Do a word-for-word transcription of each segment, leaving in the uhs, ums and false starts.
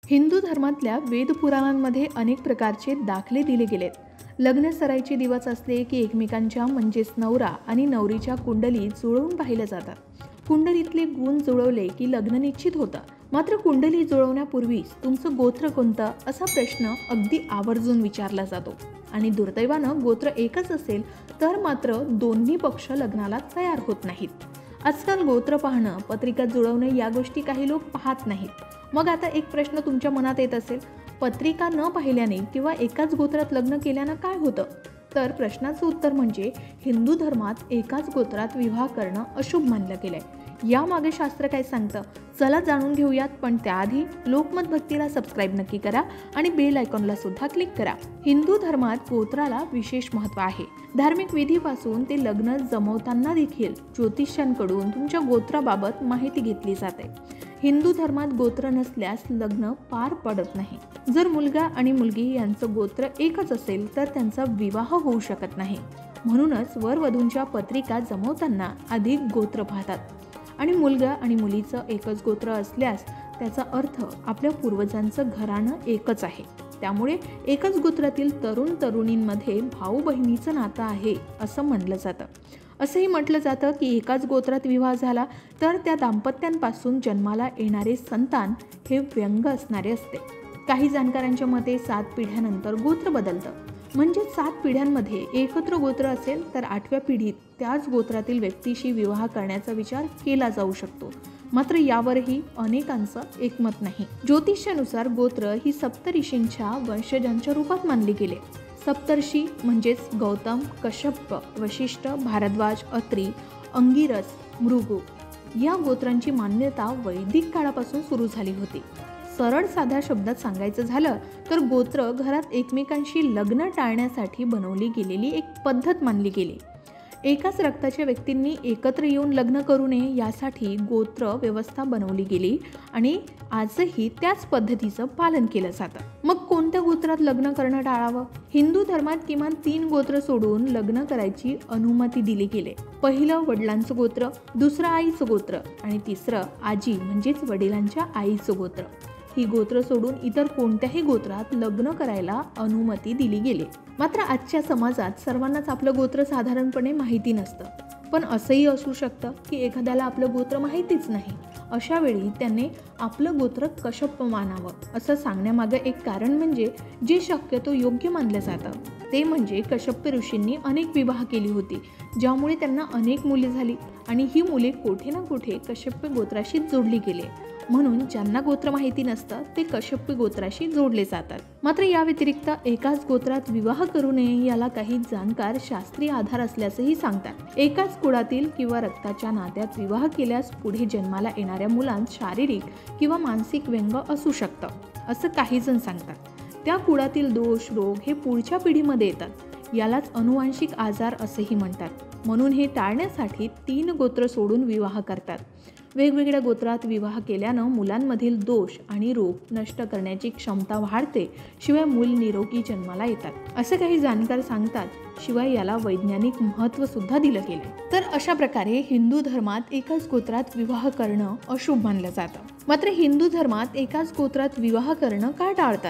हिंदू धर्मातल्या वेदपुराणांमध्ये अनेक प्रकारचे दाखले दिले गेलेत. लग्न सराईचे दिवस असले की एकमेकांच्या म्हणजेच नवरा आणि नवरीच्या कुंडली जुळवून पाहिल्या जातात. कुंडलीतले गुण जुळवले की लग्न निश्चित होतं. मात्र कुंडली जुळवण्यापूर्वीच तुमचं गोत्र कोणतं असा प्रश्न अगदी आवर्जून विचारला जातो. आणि दुर्दैवानं गोत्र एकच असेल तर मात्र दोन्ही पक्ष लग्नाला तयार होत नाहीत. आजकाल गोत्र पाहणं, पत्रिका जुळवणं या गोष्टी काही लोक पाहत नाहीत. मग आता एक प्रश्न तुमच्या मनात येत असेल, पत्रिका न पाहिल्याने किंवा एकाच गोत्रात लग्न केल्यानं काय होतं? तर प्रश्नाचं उत्तर म्हणजे हिंदू धर्मात एकाच गोत्रात विवाह करणं अशुभ मानलं गेलंय. यामागे शास्त्र काय सांगतं चला जाणून घेऊयात. पण त्याआधी लोकमत भक्तीला सबस्क्राईब नक्की करा आणि बेल आयकॉनला सुद्धा क्लिक करा. हिंदू धर्मात गोत्राला विशेष महत्त्व आहे. धार्मिक विधीपासून ते लग्न जमवताना देखील ज्योतिष्यांकडून तुमच्या गोत्राबाबत माहिती घेतली जाते. हिंदू धर्मात गोत्र नसल्यास लग्न पार पडत नाही. जर मुलगा आणि मुलगी यांचं गोत्र एकच असेल तर त्यांचा विवाह होऊ शकत नाही. म्हणूनच वरवधूंच्या पत्रिका जमवताना आधी गोत्र पाहतात. आणि मुलगा आणि मुलीचं एकच गोत्र असल्यास त्याचा अर्थ आपल्या पूर्वजांचं घराणं एकच आहे. त्यामुळे एकच गोत्रातील तरुण तरुणींमध्ये भाऊ बहिणीचं नातं आहे असं म्हणलं जातं. असंही म्हटलं जातं की एकाच गोत्रात विवाह झाला तर त्या दाम्पत्यांपासून जन्माला येणारे संतान हे व्यंग असणारे असते. काही जाणकारांच्या मते सात पिढ्यानंतर गोत्र बदलतं. म्हणजे सात पिढ्यांमध्ये एकत्र गोत्र असेल तर आठव्या पिढीत त्याच गोत्रातील व्यक्तीशी विवाह करण्याचा विचार केला जाऊ शकतो. मात्र यावरही अनेकांचं एकमत नाही. ज्योतिष्यानुसार गोत्र ही सप्तऋषींच्या वंशजांच्या रूपात मानली गेले. सप्तर्षी म्हणजेच गौतम, कश्यप, वशिष्ठ, भारद्वाज, अत्री, अंगिरस, मृगू या गोत्रांची मान्यता वैदिक काळापासून सुरू झाली होती. सरळ साध्या शब्दात सांगायचं झालं तर गोत्र घरात एकमेकांशी लग्न टाळण्यासाठी बनवली गेलेली एक पद्धत मानली गेली. एकाच रक्ताच्या व्यक्तींनी एकत्र येऊन लग्न करू नये यासाठी गोत्र व्यवस्था बनवली गेली आणि आजही त्याच पद्धतीचं पालन केलं जातं. मग कोणत्या गोत्रात लग्न करणं टाळावं? हिंदू धर्मात किमान तीन गोत्र सोडून लग्न करायची अनुमती दिली गेली. पहिलं वडिलांचं गोत्र, दुसरं आईचं गोत्र आणि तिसरं आजी म्हणजेच वडिलांच्या आईचं गोत्र. ही गोत्र सोडून इतर कोणत्याही गोत्रात लग्न करायला अनुमती दिली गेली. मात्र आजच्या समाजात सर्वांनाच आपलं गोत्र साधारणपणे माहिती नसतं. पण असंही असू शकतं की एखाद्याला आपलं गोत्र माहितीच नाही. अशा वेळी त्याने आपलं गोत्र कश्यप मानावं असं सांगण्यामागं एक कारण म्हणजे जे शक्यतो योग्य मानलं जातं ते म्हणजे कश्यप ऋषींनी अनेक विवाह केली होती, ज्यामुळे त्यांना अनेक मुले झाली आणि ही मुले कुठे ना कुठे कश्यप गोत्राशी जोडली गेली. म्हणून ज्यांना गोत्र माहिती नसतं ते कश्यप गोत्राशी जोडले जातात. मात्र या व्यतिरिक्त एकाच गोत्रात विवाह करू नये याला काही जाणकार शास्त्रीय आधार असल्याचंही सांगतात. एकाच कुळातील किंवा रक्ताच्या नात्यात विवाह केल्यास पुढे जन्माला येणाऱ्या मुलांत शारीरिक किंवा मानसिक व्यंग असू शकतं असं काही जण सांगतात. त्या कुळातील दोष रोग हे पुढच्या पिढीमध्ये येतात. यालाच अनुवांशिक आजार असेही म्हणतात. म्हणून हे टाळण्यासाठी तीन गोत्र सोडून विवाह करतात. वेगवेगळ्या गोत्रात विवाह केल्यानं मुलांमधील दोष आणि रोग नष्ट करण्याची क्षमता वाढते. शिवाय मूल निरोगी जन्माला येतात असं काही जाणकार सांगतात. शिवाय याला वैज्ञानिक महत्त्व सुद्धा दिलं गेलं. तर अशा प्रकारे हिंदू धर्मात एकाच गोत्रात विवाह करणं अशुभ मानलं जातं. मात्र हिंदू धर्मात एकाच गोत्रात विवाह करणं का टाळतात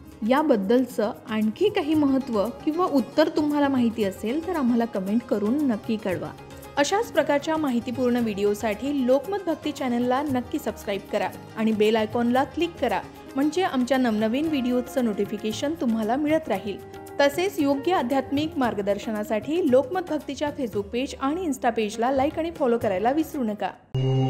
याबद्दलचं आणखी काही महत्त्व किंवा उत्तर तुम्हाला माहिती असेल तर आम्हाला कमेंट करून नक्की कळवा. अशाच प्रकारच्या माहितीपूर्ण व्हिडिओसाठी लोकमत भक्ती चॅनलला नक्की सबस्क्राईब करा आणि बेल आयकॉनला क्लिक करा. म्हणजे आमच्या नवनवीन व्हिडिओचं नोटिफिकेशन तुम्हाला मिळत राहील. तसेच योग्य आध्यात्मिक मार्गदर्शनासाठी लोकमत भक्तीच्या फेसबुक पेज आणि इन्स्टा पेजला लाईक आणि फॉलो करायला विसरू नका.